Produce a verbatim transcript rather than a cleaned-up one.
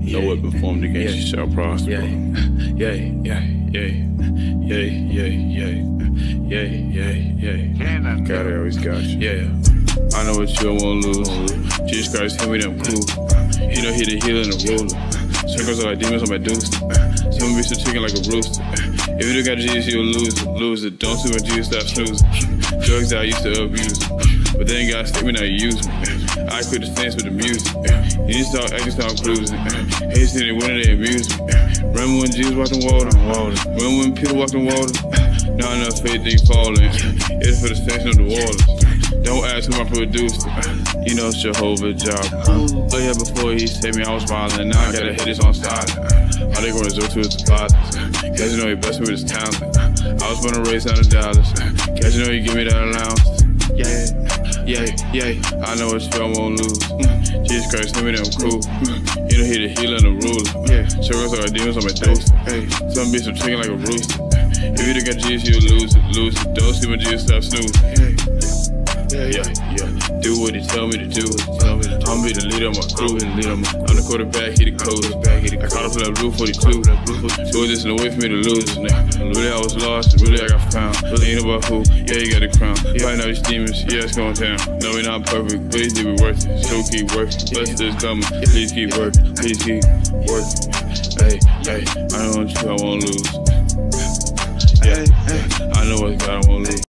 No weapon formed against you shall prosper. Yeah, yeah, yeah, yeah, yeah, yeah, yeah, yeah, yeah. God always got you. Yeah, I know what you don't want to lose. Jesus Christ, hit me them cool. He know he the healer and the ruler. Circles are like demons on medusa. Some be some chicken like a rooster. If you don't got Jesus, you'll lose it. Lose it. Don't see when Jesus stop snoozing. Drugs I used to abuse, but then God stick me now you use me. I quit the stance with the music. You need to start acting, start cruising. Hey, city, when they amuse me. Remember when Jesus walked in water? Remember when Peter walked in water? Not enough faith, they falling. It's for the sanction of the waters. Don't ask who I produced it. You know it's Jehova-jireh. Oh yeah, before he saved me, I was violent. Now I gotta hit this on silent. All they gonna resort to is the fathers. Cause you know he blessed me with his talent. I was born and raised out of dollars. Cause you know he give me that allowance. Yeah, yeah, yeah. I know it's feel I won't lose. Jesus Christ, hit me them cool. You know he the healer and the ruler. Yeah, circles are like demons on my dose. Hey, some be some chicken like a rooster. If you don't got Jesus, you'll lose it, lose it. Don't see when Jesus stop snoozing. Hey. Yeah, yeah, yeah. Do what he tell me to do. I'm be the leader of my crew. I'm the quarterback, he the coach. I caught up in that blue forty-two. So it's just no way for me to lose this nigga. Really I was lost, really I got found. Really ain't about who, yeah you got the crown. Fighting out these demons, yeah it's going down. No we not perfect, but it did be worth it. So keep working, blessed is coming. Please keep working, please keep working. Hey, hey, I know what you I won't lose. Yeah, I know what God I won't lose.